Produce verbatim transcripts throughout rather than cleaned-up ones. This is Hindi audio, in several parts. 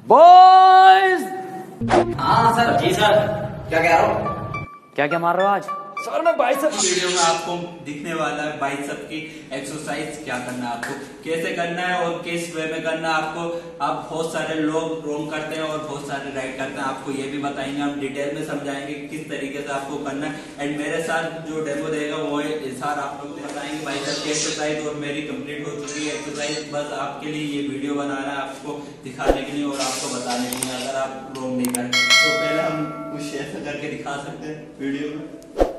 बॉयज। हाँ सर। जी सर। क्या कह रहा हूँ? क्या क्या मार रहे हो आज? सर मैं बाइसेप वीडियो में आपको दिखने वाला है बाइसेप की एक्सरसाइज क्या करना है, आपको कैसे करना है और किस वे में करना है आपको। आप बहुत सारे लोग रॉन्ग करते हैं और बहुत सारे राइट करते हैं, आपको ये भी बताएंगे, हम डिटेल में समझाएंगे किस तरीके से आपको करना है। एंड मेरे साथ जो डेमो देगा वो सार आप लोग बताएंगे बाइसेप की एक्सरसाइज। और मेरी कंप्लीट हो चुकी है एक्सरसाइज, बस आपके लिए ये वीडियो बना रहा है, आपको दिखाने के लिए और आपको बताने के लिए, अगर आप रॉन्ग नहीं करें तो पहले हम कुछ ऐसा करके दिखा सकते हैं वीडियो में।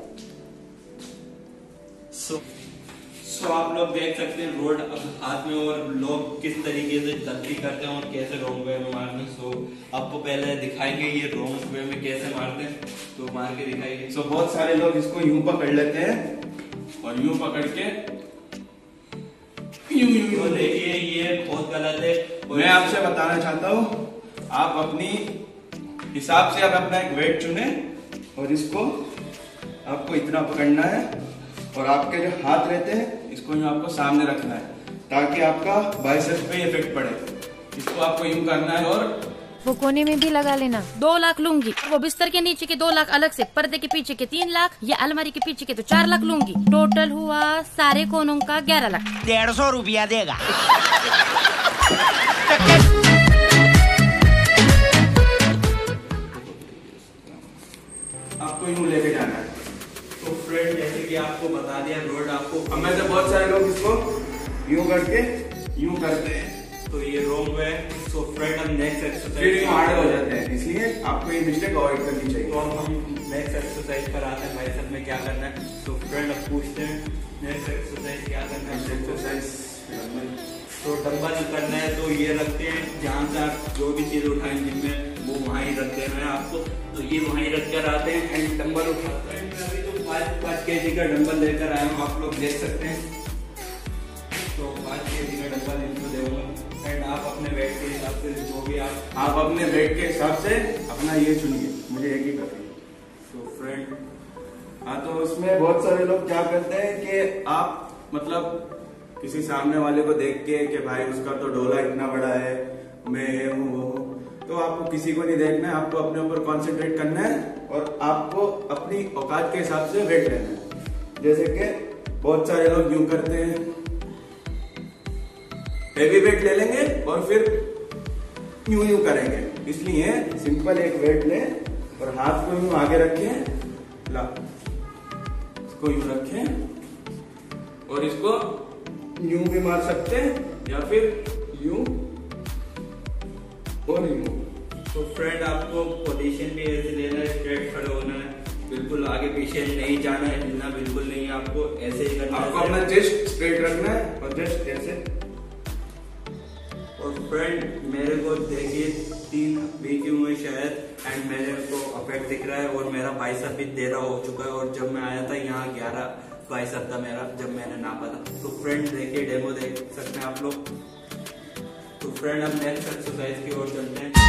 सो so, so आप लोग देख सकते हैं रोड अब हाथ में और लोग किस तरीके से गलती करते हैं और कैसे रॉन्ग वे में मारते हैं। सो so, आपको पहले दिखाएंगे ये रॉन्ग वे में कैसे मारते हैं, तो मार के दिखाएंगे। सो so, बहुत सारे लोग इसको यूं पकड़ लेते हैं और यूं पकड़ के यूं यूं यूं तो देखिए ये बहुत गलत है। मैं आपसे बताना चाहता हूँ, आप अपनी हिसाब से आप अपना एक वेट चुने और इसको आपको इतना पकड़ना है और आपके जो हाथ रहते हैं इसको यूं आपको सामने रखना है ताकि आपका बाइसेप्स पे इफेक्ट पड़े। इसको आपको यूं करना है और वो कोने में भी लगा लेना। दो लाख लूंगी, वो बिस्तर के नीचे के दो लाख अलग से, पर्दे के पीछे के तीन लाख, या अलमारी के पीछे के तो चार लाख लूंगी। टोटल हुआ सारे कोनों का ग्यारह लाख। डेढ़ सौ रुपया देगा। आपको यूं लेके जाना है। तो फ्रेंड जैसे कि आपको बता दिया रोड आपको, हम में से बहुत सारे लोग इसको यूं करके यूं करते हैं तो ये रॉन्ग वे। सो फ्रेंड हम नेक्स्ट फिर एक्सरसाइज यूं आड़े हो जाते हैं, इसलिए आपको ये मिस्टेक अवॉइड करनी चाहिए। तो अब हम नेक्स्ट एक्सरसाइज पर आते हैं बाइसेप में क्या करना है। तो फ्रेंड अब पूछते हैं नेक्स्ट एक्सरसाइज क्या करना है। एक्सरसाइज तो डंबल करना है तो ये रखते हैं, जहाँ से आप जो भी चीज उठाएं जिनमें वो वहाँ ही रख देना है आपको। तो ये वहीं रख कर आते हैं एंड डंबल उठाते हैं। मैं अभी तो पाँच पाँच के जी का डंबल लेकर आया हूँ, आप लोग देख सकते हैं। तो पाँच के जी का डंबल इनको दूंगा एंड आप अपने वेट के हिसाब से जो भी आप आप अपने वेट के हिसाब से अपना ये चुनिए, मुझे एक ही करनी है। तो फ्रेंड हाँ, तो उसमें बहुत सारे लोग क्या करते हैं कि आप मतलब किसी सामने वाले को देख के कि भाई उसका तो डोला इतना बड़ा है, मैं ये हूँ वो हूँ, तो आपको किसी को नहीं देखना है, आपको अपने ऊपर कंसंट्रेट करना है और आपको अपनी औकात के हिसाब से वेट लेना है। जैसे कि बहुत सारे लोग यूं करते हैं, हेवी वेट ले लेंगे और फिर यूं यूं करेंगे। इसलिए सिंपल एक वेट लें और हाथ को यूं आगे रखें, ला इसको यूं रखें और इसको यूं भी मार सकते हैं या फिर यूं और यूं। तो फ्रेंड आपको पोजीशन भी ऐसे लेना है, स्ट्रेट खड़े होना है, बिल्कुल आगे पीछे नहीं जाना है, हिलना बिल्कुल नहीं है, आपको ऐसे ही करना है। आपको अपना चेस्ट स्ट्रेट रखना है और जस्ट ऐसे। और फ्रेंड मेरे को देखिए तीन बीच हुए शायद एंड मेरे को अफेक्ट दिख रहा है और मेरा बाइसेप भी तेरह हो चुका है और जब मैं आया था यहाँ ग्यारह बाइसेप था मेरा जब मैंने नापा था। तो फ्रेंड देखिए डेमो देख सकते हैं आप लोग। तो फ्रेंड अब नेक्स्ट एक्सरसाइज की ओर चलते हैं।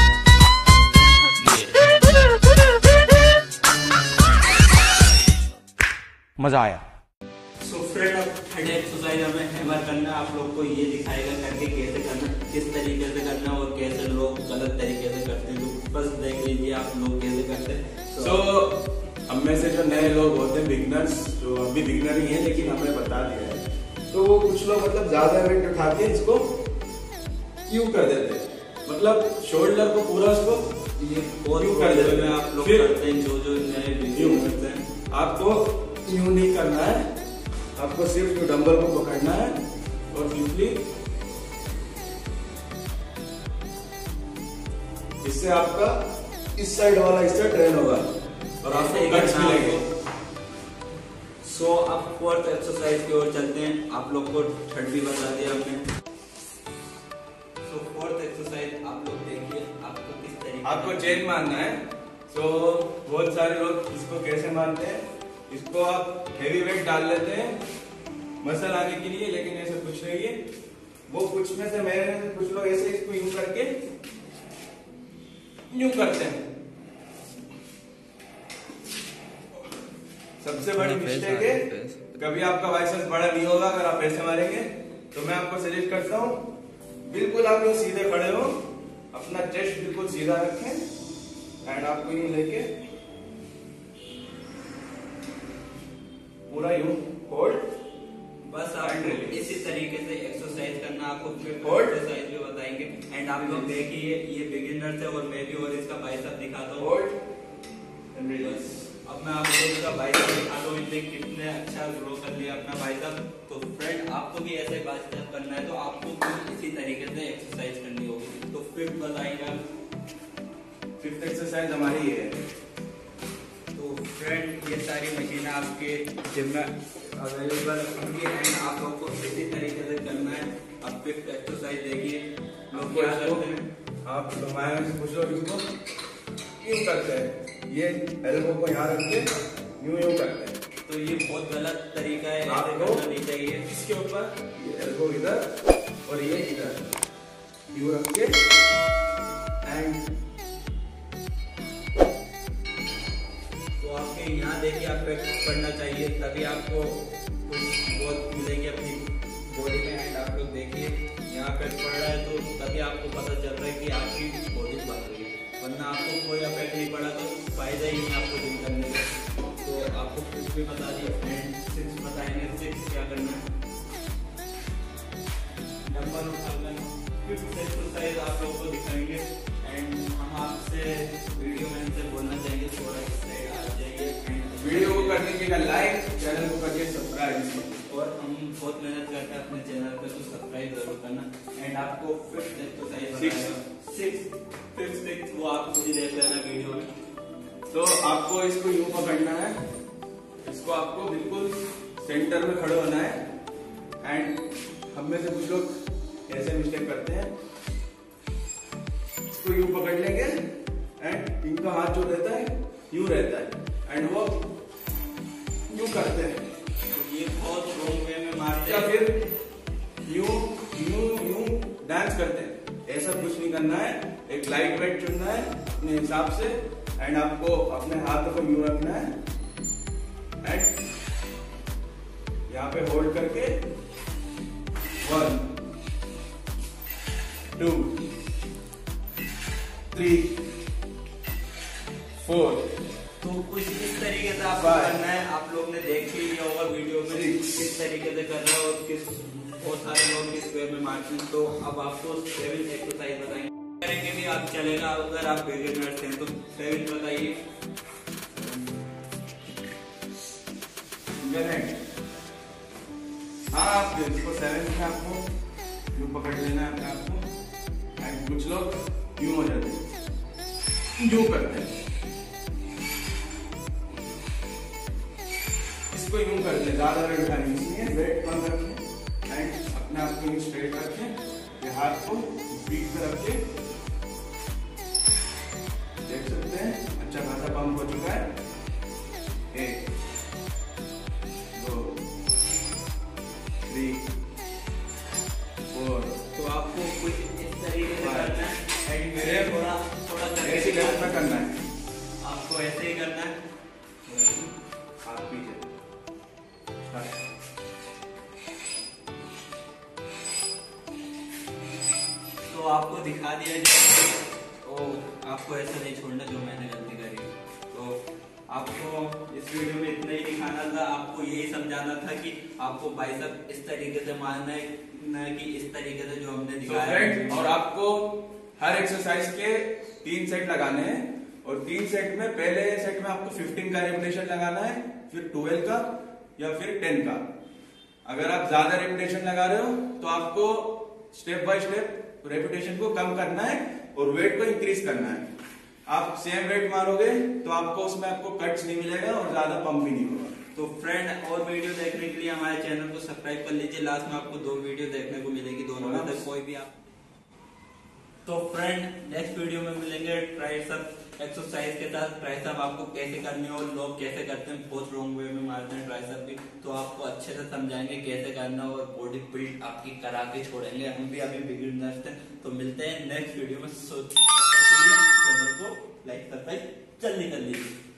मजा आया। सो फ्रेंड अब थर्ड एक्सरसाइज हमें हैमर करना है, आप लोग को ये दिखाएगा करके कैसे करना, किस तरीके से करना और कैसे लोग गलत तरीके से करते हैं। तो बस देख लीजिए आप लोग कैसे करते हैं। सो so, हम में से जो नए लोग होते हैं बिगनर्स, जो अभी बिगनर ही हैं लेकिन हमें बता दिया है, तो वो कुछ लोग मतलब ज्यादा वेट उठा के इसको यूं कर देते हैं, मतलब शोल्डर को पूरा इसको ये और यूं कर देते हैं। आप लोग फिर करते हैं जो जो नए यूं करते हैं। आपको यूं नहीं करना है, आपको सिर्फ जो डंबल को पकड़ना है और सिंपली इससे आपका इस साइड वाला इससे ट्रेन होगा और आपको कट्स मिलेंगे। सो अब फोर्थ एक्सरसाइज की ओर चलते हैं, आप लोग को थर्ड भी बता दिया हमने। सो फोर्थ एक्सरसाइज आप लोग देखिए आपको किस तरीके आपको चेन मारना है। तो बहुत सारे लोग इसको कैसे मारते हैं, इसको आप हेवी वेट डाल लेते हैं मसल आने के लिए, लेकिन ऐसा कुछ नहीं है। वो कुछ में से मैं कुछ लोग ऐसे इसको यूं करके यूं करते हैं। सबसे बड़ी मिस्टेक है, कभी आपका बाइसेप्स बड़ा नहीं होगा अगर आप ऐसे मारेंगे। तो मैं आपको सजेस्ट करता हूं बिल्कुल आप यूं सीधे खड़े हो अपना चेस्ट बिल्कुल सीधा रखें एंड आपको यूं लेके पूरा यूं होल्ड, बस आप इसी तरीके से एक्सरसाइज करना, आपको एक्सरसाइज भी बताएंगे। एंड आप लोग देखिए ये बिगिनर है और मैं भी, और इसका बाइसेप दिखाता हूँ। अब मैं आप लोगों का बाइसेप दिखाता हूँ, इसने कितने अच्छा ग्रो कर लिया अपना बाइसेप। तो फ्रेंड आपको भी ऐसे बाइसेप करना है तो आपको भी इसी तरीके से एक्सरसाइज करनी होगी। तो फिफ्थ बताएंगे, फिफ्थ एक्सरसाइज हमारी ये है। तो फ्रेंड ये सारी मशीनें आपके जिम में अवेलेबल होंगी एंड आप लोगों को इसी तरीके से करना है। अब फिफ्थ एक्सरसाइज देखिए लोग क्या करते हैं। आप हमारे में से कुछ लोग इसको यूं करते हैं, ये एल्बो को यहाँ रख के यूं यूं करते हैं, तो ये बहुत गलत तरीका है, ऐसे आपको करना नहीं चाहिए। इसके ऊपर ये एल्बो इधर और ये इधर यूं रख के एंड आपके यहाँ देखिए आप प्रैक्टिस करना चाहिए, तभी आपको कुछ बहुत मिलेंगे अपनी बॉडी में। एंड आप लोग देखिए यहाँ पे पड़ रहा है तो तभी आपको पता चल रहा है कि आपकी बॉडी बन रही है, वरना आपको कोई इफेक्ट नहीं पड़ा तो फायदा ही नहीं आपको जिम करने का। तो आपको कुछ भी बता दिया। एंड सिक्स बताएंगे, सिक्स क्या करना है, डंबल उठाना। फिफ्थ एक्सरसाइज आप लोगों को दिखाएंगे एंड हम आपसे वीडियो में से बोलना चाहेंगे थोड़ा एक्सरसाइज आ जाइए। वीडियो को कर दीजिएगा लाइक, चैनल को करिए सब्सक्राइब, और हम बहुत मेहनत करते हैं अपने चैनल पे, तो सब्सक्राइब जरूर करना। एंड आपको फिफ्थ एक्सरसाइज बताएगा, सिक्स फिफ्थ सिक्स वो आप खुद ही देख लेना वीडियो में। तो आपको इसको यूं पकड़ना है, इसको आपको बिल्कुल सेंटर में खड़े होना है। एंड हम में से कुछ लोग ऐसे मिस्टेक करते हैं, इसको यूं पकड़ लेंगे एंड इनका हाथ जो रहता है यूं रहता है एंड वो यूं करते हैं, तो ये बहुत रॉन्ग वे में मारते या हैं। फिर यूं यूं यूं डांस करते हैं। ऐसा कुछ नहीं करना है, एक लाइट वेट चुनना है अपने हिसाब से एंड आपको अपने हाथ को यूं रखना है एंड यहाँ पे होल्ड करके वन टू थ्री फोर। तो कुछ इस तरीके से आपको करना है। आप लोग ने देख ही लिया होगा वीडियो में किस तरीके से कर रहे हो और किस बहुत सारे लोग किस वे में मारते हैं। तो अब आपको सेवन एक्सरसाइज बताएंगे, करेंगे भी आप चलेगा। अगर आप बिगिनर्स हैं तो सेवन बताइए। हाँ आप इसको सेवन में आपको यूं पकड़ लेना है अपने आपको एंड कुछ लोग यूं हो जाते हैं, यूं करते हैं, इसको यूं कर ले, ज्यादा वेट उठानी इसलिए वेट कम रखें एंड अपने आप को यूं स्ट्रेट रखें, ये हाथ को पीठ पे रख के देख सकते हैं अच्छा खासा पंप हो चुका है। एक दो थ्री फोर। तो आपको कुछ इस तरीके से करना है एंड मेरे थोड़ा थोड़ा ऐसे लेफ्ट में करना है, आपको ऐसे ही करना है। हाथ पीछे तो आपको दिखा दिया जाए तो आपको ऐसा नहीं छोड़ना जो मैंने गलती करी। तो आपको इस वीडियो में इतना ही दिखाना था, आपको यही समझाना था कि आपको बाइसेप इस तरीके से मारना है, न कि इस तरीके से जो हमने दिखाया है। और आपको हर एक्सरसाइज के तीन सेट लगाने हैं और तीन सेट में पहले सेट में आपको फिफ्टीन का रेपिटेशन लगाना है, फिर ट्वेल्व का या फिर टेन का। अगर आप ज्यादा रेपिटेशन लगा रहे हो तो आपको स्टेप बाय स्टेप रेपिटेशन को कम करना है और वेट को इंक्रीज करना है। आप सेम वेट मारोगे तो आपको उसमें आपको कट्स नहीं मिलेगा और ज्यादा पंप भी नहीं होगा। तो फ्रेंड और वीडियो देखने के लिए हमारे चैनल को सब्सक्राइब कर लीजिए। लास्ट में आपको दो वीडियो देखने को मिलेगी, दोनों में से कोई भी आप। तो फ्रेंड नेक्स्ट वीडियो में मिलेंगे ट्राइसेप एक्सरसाइज के साथ। ट्राइसेप आपको कैसे करनी है और लोग कैसे करते हैं, बहुत रॉन्ग वे में मारते हैं ट्राइसेप भी, तो आपको अच्छे से समझाएंगे कैसे करना और बॉडी बिल्ड आपकी करा के छोड़ेंगे। हम भी अभी बिगिनर्स हैं। तो मिलते हैं नेक्स्ट वीडियो में। चैनल को लाइक सब्सक्राइब जल्दी कर लीजिए।